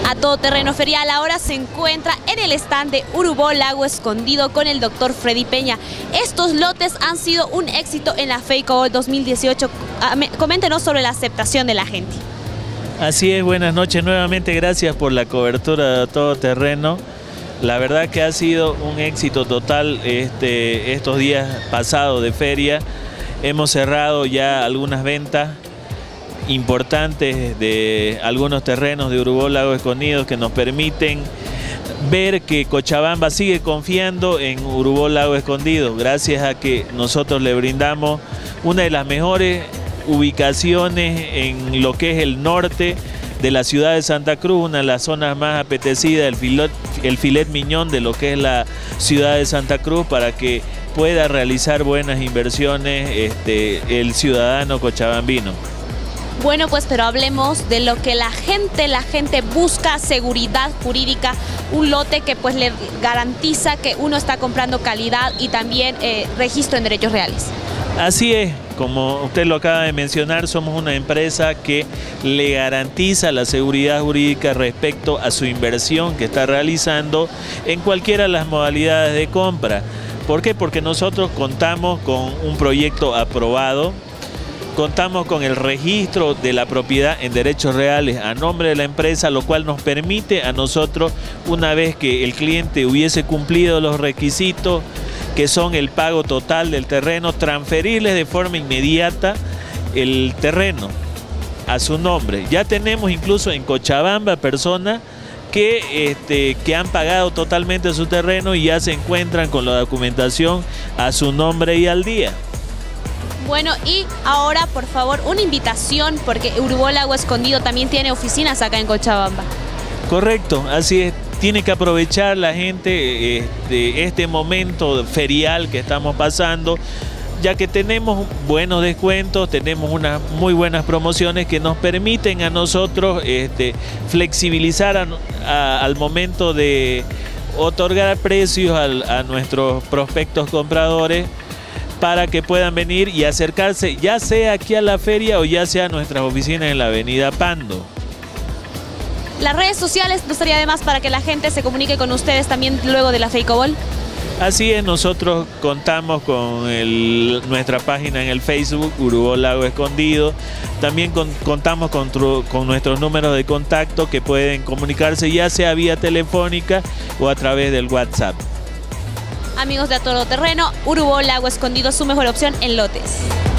A Todoterreno Ferial ahora se encuentra en el stand de Urubó Lago Escondido con el doctor Freddy Peña. Estos lotes han sido un éxito en la FEICOBOL 2018. Coméntenos sobre la aceptación de la gente. Así es, buenas noches nuevamente, gracias por la cobertura de Todoterreno. La verdad que ha sido un éxito total estos días pasados de feria. Hemos cerrado ya algunas ventas importantes de algunos terrenos de Urubó Lago Escondido que nos permiten ver que Cochabamba sigue confiando en Urubó Lago Escondido, gracias a que nosotros le brindamos una de las mejores ubicaciones en lo que es el norte de la ciudad de Santa Cruz, una de las zonas más apetecidas, el filet miñón de lo que es la ciudad de Santa Cruz, para que pueda realizar buenas inversiones el ciudadano cochabambino. Bueno, pues pero hablemos de lo que la gente busca: seguridad jurídica, un lote que pues le garantiza que uno está comprando calidad y también registro en derechos reales. Así es, como usted lo acaba de mencionar, somos una empresa que le garantiza la seguridad jurídica respecto a su inversión que está realizando en cualquiera de las modalidades de compra. ¿Por qué? Porque nosotros contamos con un proyecto aprobado, contamos con el registro de la propiedad en derechos reales a nombre de la empresa, lo cual nos permite a nosotros, una vez que el cliente hubiese cumplido los requisitos, que son el pago total del terreno, transferirles de forma inmediata el terreno a su nombre. Ya tenemos incluso en Cochabamba personas que han pagado totalmente su terreno y ya se encuentran con la documentación a su nombre y al día. Bueno, y ahora, por favor, una invitación, porque Urubó Lago Escondido también tiene oficinas acá en Cochabamba. Correcto, así es. Tiene que aprovechar la gente este momento ferial que estamos pasando, ya que tenemos buenos descuentos, tenemos unas muy buenas promociones que nos permiten a nosotros flexibilizar al momento de otorgar precios a nuestros prospectos compradores, para que puedan venir y acercarse, ya sea aquí a la feria o ya sea a nuestras oficinas en la avenida Pando. Las redes sociales, ¿no estaría de más para que la gente se comunique con ustedes también luego de la FEICOBOL? Así es, nosotros contamos con nuestra página en el Facebook, Urubó Lago Escondido. También contamos con nuestros números de contacto que pueden comunicarse ya sea vía telefónica o a través del WhatsApp. Amigos de A Todoterreno, Urubó Lago Escondido, su mejor opción en lotes.